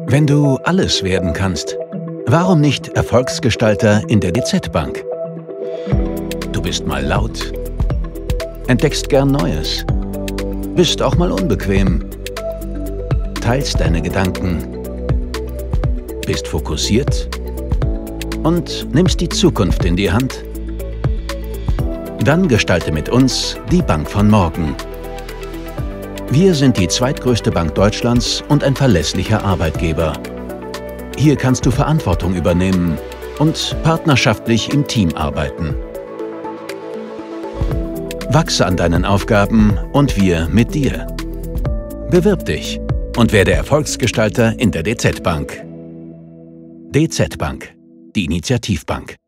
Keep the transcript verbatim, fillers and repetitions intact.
Wenn du alles werden kannst, warum nicht Erfolgsgestalter in der D Z Bank? Du bist mal laut, entdeckst gern Neues, bist auch mal unbequem, teilst deine Gedanken, bist fokussiert und nimmst die Zukunft in die Hand. Dann gestalte mit uns die Bank von morgen. Wir sind die zweitgrößte Bank Deutschlands und ein verlässlicher Arbeitgeber. Hier kannst du Verantwortung übernehmen und partnerschaftlich im Team arbeiten. Wachse an deinen Aufgaben und wir mit dir. Bewirb dich und werde Erfolgsgestalter in der D Z Bank. D Z Bank, die Initiativbank.